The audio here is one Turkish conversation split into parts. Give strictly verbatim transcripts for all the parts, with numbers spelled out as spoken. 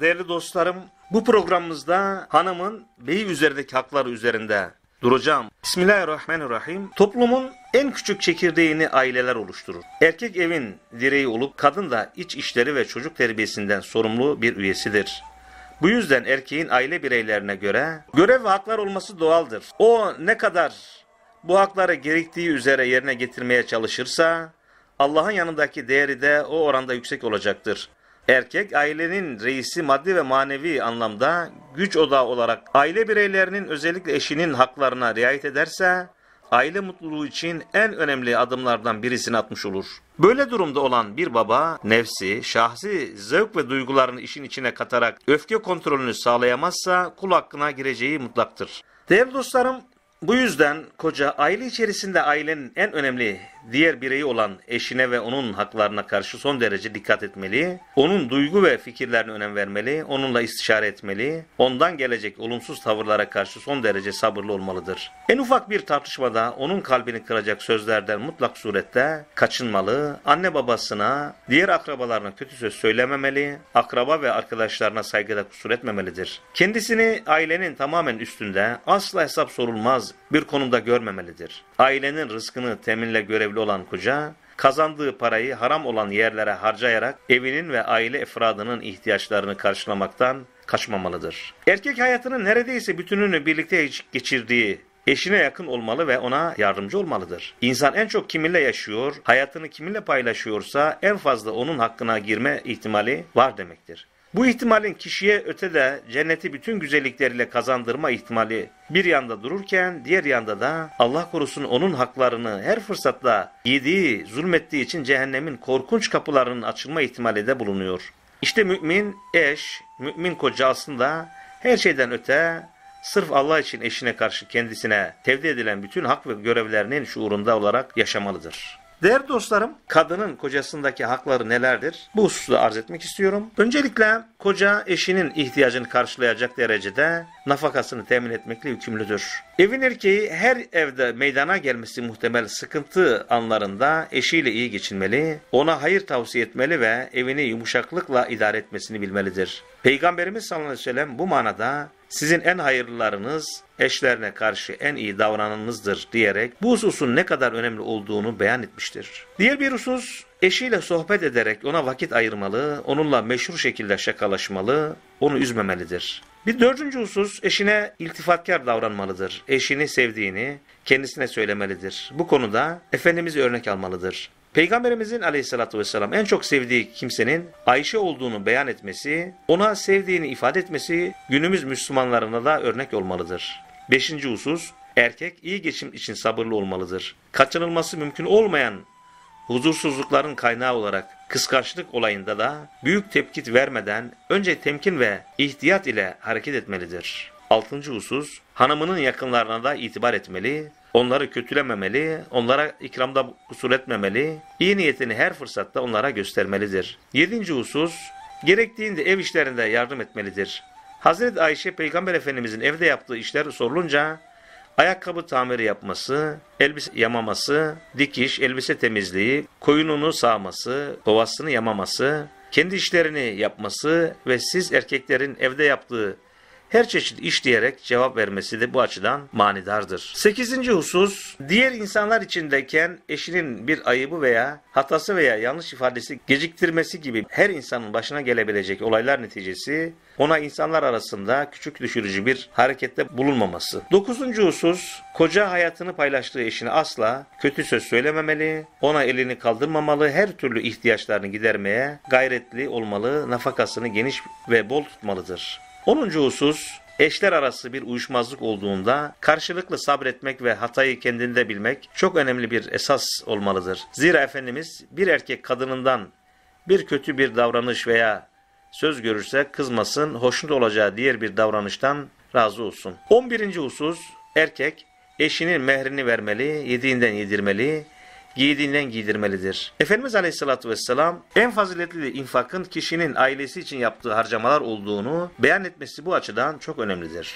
değerli dostlarım, bu programımızda hanımın beyi üzerindeki hakları üzerinde duracağım. Bismillahirrahmanirrahim. Toplumun en küçük çekirdeğini aileler oluşturur. Erkek evin direği olup kadın da iç işleri ve çocuk terbiyesinden sorumlu bir üyesidir. Bu yüzden erkeğin aile bireylerine göre görev ve haklar olması doğaldır. O ne kadar bu hakları gerektiği üzere yerine getirmeye çalışırsa Allah'ın yanındaki değeri de o oranda yüksek olacaktır. Erkek ailenin reisi, maddi ve manevi anlamda güç odağı olarak aile bireylerinin, özellikle eşinin haklarına riayet ederse aile mutluluğu için en önemli adımlardan birisini atmış olur. Böyle durumda olan bir baba nefsi, şahsi zevk ve duygularını işin içine katarak öfke kontrolünü sağlayamazsa kul hakkına gireceği mutlaktır. Değerli dostlarım, bu yüzden koca aile içerisinde ailenin en önemli diğer bireyi olan eşine ve onun haklarına karşı son derece dikkat etmeli, onun duygu ve fikirlerine önem vermeli, onunla istişare etmeli, ondan gelecek olumsuz tavırlara karşı son derece sabırlı olmalıdır. En ufak bir tartışmada onun kalbini kıracak sözlerden mutlak surette kaçınmalı, anne babasına, diğer akrabalarına kötü söz söylememeli, akraba ve arkadaşlarına saygıda kusur etmemelidir. Kendisini ailenin tamamen üstünde, asla hesap sorulmaz bir konumda görmemelidir. Ailenin rızkını teminle görevli olan koca, kazandığı parayı haram olan yerlere harcayarak evinin ve aile efradının ihtiyaçlarını karşılamaktan kaçmamalıdır. Erkek hayatının neredeyse bütününü birlikte geçirdiği eşine yakın olmalı ve ona yardımcı olmalıdır. İnsan en çok kiminle yaşıyor, hayatını kiminle paylaşıyorsa en fazla onun hakkına girme ihtimali var demektir. Bu ihtimalin kişiye ötede cenneti bütün güzellikleriyle kazandırma ihtimali bir yanda dururken diğer yanda da Allah korusun onun haklarını her fırsatta yediği, zulmettiği için cehennemin korkunç kapılarının açılma ihtimali de bulunuyor. İşte mümin eş, mümin koca aslında her şeyden öte sırf Allah için eşine karşı kendisine tevdi edilen bütün hak ve görevlerinin şuurunda olarak yaşamalıdır. Değerli dostlarım, kadının kocasındaki hakları nelerdir? Bu hususu arz etmek istiyorum. Öncelikle koca eşinin ihtiyacını karşılayacak derecede nafakasını temin etmekle yükümlüdür. Evin erkeği her evde meydana gelmesi muhtemel sıkıntı anlarında eşiyle iyi geçinmeli, ona hayır tavsiye etmeli ve evini yumuşaklıkla idare etmesini bilmelidir. Peygamberimiz sallallahu aleyhi ve sellem bu manada sizin en hayırlılarınız eşlerine karşı en iyi davrananınızdır diyerek bu hususun ne kadar önemli olduğunu beyan etmiştir. Diğer bir husus, eşiyle sohbet ederek ona vakit ayırmalı, onunla meşhur şekilde şakalaşmalı, onu üzmemelidir. Bir dördüncü husus, eşine iltifatkar davranmalıdır. Eşini sevdiğini kendisine söylemelidir. Bu konuda Efendimiz'i örnek almalıdır. Peygamberimizin aleyhissalatü vesselam en çok sevdiği kimsenin Ayşe olduğunu beyan etmesi, ona sevdiğini ifade etmesi günümüz Müslümanlarına da örnek olmalıdır. Beşinci husus, erkek iyi geçim için sabırlı olmalıdır. Kaçınılması mümkün olmayan huzursuzlukların kaynağı olarak kıskançlık olayında da büyük tepki vermeden önce temkin ve ihtiyat ile hareket etmelidir. Altıncı husus, hanımının yakınlarına da itibar etmeli, onları kötülememeli, onlara ikramda kusur etmemeli, iyi niyetini her fırsatta onlara göstermelidir. Yedinci husus, gerektiğinde ev işlerinde yardım etmelidir. Hazreti Ayşe Peygamber Efendimizin evde yaptığı işler sorulunca, ayakkabı tamiri yapması, elbise yamaması, dikiş, elbise temizliği, koyununu sağması, kovasını yamaması, kendi işlerini yapması ve siz erkeklerin evde yaptığı her çeşit iş diyerek cevap vermesi de bu açıdan manidardır. Sekizinci husus, diğer insanlar içindeyken eşinin bir ayıbı veya hatası veya yanlış ifadesi geciktirmesi gibi her insanın başına gelebilecek olaylar neticesi ona insanlar arasında küçük düşürücü bir harekette bulunmaması. Dokuzuncu husus, koca hayatını paylaştığı eşine asla kötü söz söylememeli, ona elini kaldırmamalı, her türlü ihtiyaçlarını gidermeye gayretli olmalı, nafakasını geniş ve bol tutmalıdır. onuncu husus, eşler arası bir uyuşmazlık olduğunda karşılıklı sabretmek ve hatayı kendinde bilmek çok önemli bir esas olmalıdır. Zira Efendimiz bir erkek kadınından bir kötü bir davranış veya söz görürse kızmasın, hoşnut olacağı diğer bir davranıştan razı olsun. on birinci husus, erkek eşinin mehrini vermeli, yediğinden yedirmeli, giydiğinden giydirmelidir. Efendimiz Aleyhisselatü Vesselam en faziletli infakın kişinin ailesi için yaptığı harcamalar olduğunu beyan etmesi bu açıdan çok önemlidir.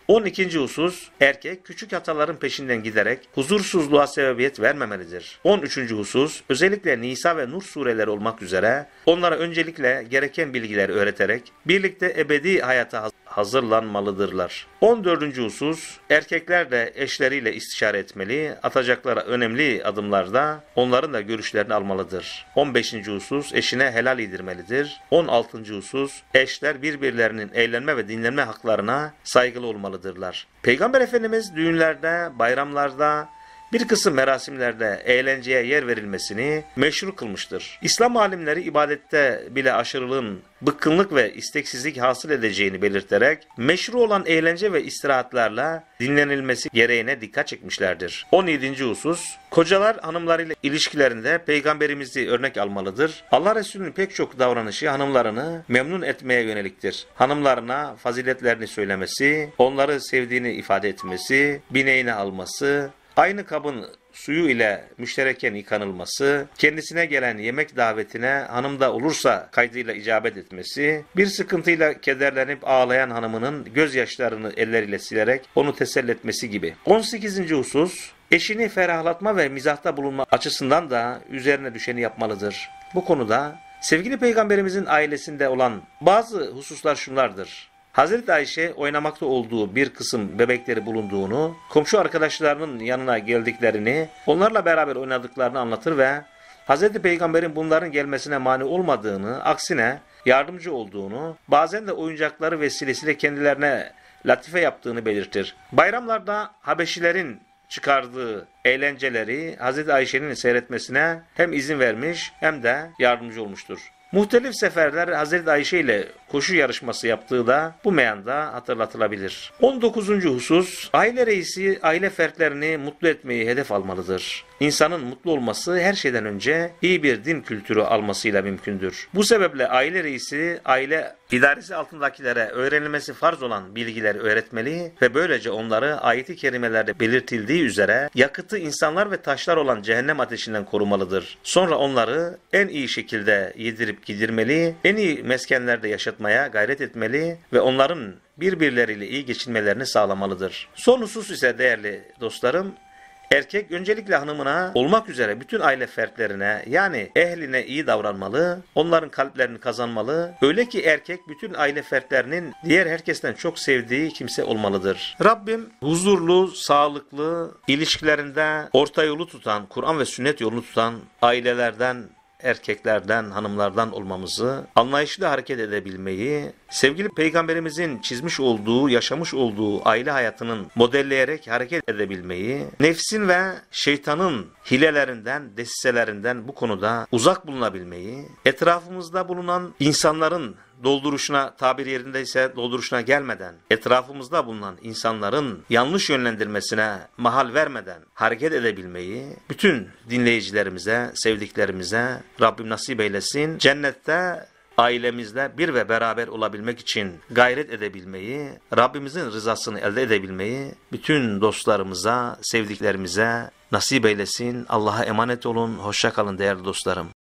on ikinci husus, erkek küçük hataların peşinden giderek huzursuzluğa sebebiyet vermemelidir. on üçüncü husus, özellikle Nisa ve Nur sureleri olmak üzere onlara öncelikle gereken bilgileri öğreterek birlikte ebedi hayata hazırlanmalıdırlar. on dördüncü husus, erkekler de eşleriyle istişare etmeli, atacakları önemli adımlarda onların da görüşlerini almalıdır. on beşinci husus, eşine helal yedirmelidir. on altıncı husus, eşler birbirlerinin eğlenme ve dinlenme haklarına saygılı olmalıdırlar. Peygamber Efendimiz düğünlerde, bayramlarda, bir kısım merasimlerde eğlenceye yer verilmesini meşru kılmıştır. İslam alimleri ibadette bile aşırılığın bıkkınlık ve isteksizlik hasıl edeceğini belirterek meşru olan eğlence ve istirahatlarla dinlenilmesi gereğine dikkat çekmişlerdir. on yedinci husus, kocalar hanımlarıyla ilişkilerinde peygamberimizi örnek almalıdır. Allah Resulü'nün pek çok davranışı hanımlarını memnun etmeye yöneliktir. Hanımlarına faziletlerini söylemesi, onları sevdiğini ifade etmesi, bineğine alması, aynı kabın suyu ile müştereken yıkanılması, kendisine gelen yemek davetine hanımda olursa kaydıyla icabet etmesi, bir sıkıntıyla kederlenip ağlayan hanımının gözyaşlarını elleriyle silerek onu teselli etmesi gibi. on sekizinci husus, eşini ferahlatma ve mizahta bulunma açısından da üzerine düşeni yapmalıdır. Bu konuda sevgili Peygamberimizin ailesinde olan bazı hususlar şunlardır. Hazreti Ayşe oynamakta olduğu bir kısım bebekleri bulunduğunu, komşu arkadaşlarının yanına geldiklerini, onlarla beraber oynadıklarını anlatır ve Hazreti Peygamber'in bunların gelmesine mani olmadığını, aksine yardımcı olduğunu, bazen de oyuncakları vesilesiyle kendilerine latife yaptığını belirtir. Bayramlarda Habeşilerin çıkardığı eğlenceleri Hazreti Ayşe'nin seyretmesine hem izin vermiş hem de yardımcı olmuştur. Muhtelif seferler Hazreti Ayşe ile koşu yarışması yaptığı da bu meyanda hatırlatılabilir. on dokuzuncu husus, aile reisi aile fertlerini mutlu etmeyi hedef almalıdır. İnsanın mutlu olması her şeyden önce iyi bir din kültürü almasıyla mümkündür. Bu sebeple aile reisi aile idaresi altındakilere öğrenilmesi farz olan bilgileri öğretmeli ve böylece onları ayet-i kerimelerde belirtildiği üzere yakıtı insanlar ve taşlar olan cehennem ateşinden korumalıdır. Sonra onları en iyi şekilde yedirip gidirmeli, en iyi meskenlerde yaşatmaya gayret etmeli ve onların birbirleriyle iyi geçinmelerini sağlamalıdır. Son husus ise değerli dostlarım, erkek öncelikle hanımına olmak üzere bütün aile fertlerine yani ehline iyi davranmalı, onların kalplerini kazanmalı. Öyle ki erkek bütün aile fertlerinin diğer herkesten çok sevdiği kimse olmalıdır. Rabbim huzurlu, sağlıklı, ilişkilerinde orta yolu tutan, Kur'an ve sünnet yolunu tutan ailelerden, erkeklerden, hanımlardan olmamızı, anlayışlı hareket edebilmeyi, sevgili Peygamberimizin çizmiş olduğu, yaşamış olduğu aile hayatının modelleyerek hareket edebilmeyi, nefsin ve şeytanın hilelerinden, desiselerinden bu konuda uzak bulunabilmeyi, etrafımızda bulunan insanların dolduruşuna, tabir yerindeyse dolduruşuna gelmeden, etrafımızda bulunan insanların yanlış yönlendirmesine mahal vermeden hareket edebilmeyi, bütün dinleyicilerimize, sevdiklerimize Rabbim nasip eylesin. Cennette ailemizle bir ve beraber olabilmek için gayret edebilmeyi, Rabbimizin rızasını elde edebilmeyi bütün dostlarımıza, sevdiklerimize nasip eylesin. Allah'a emanet olun. Hoşça kalın değerli dostlarım.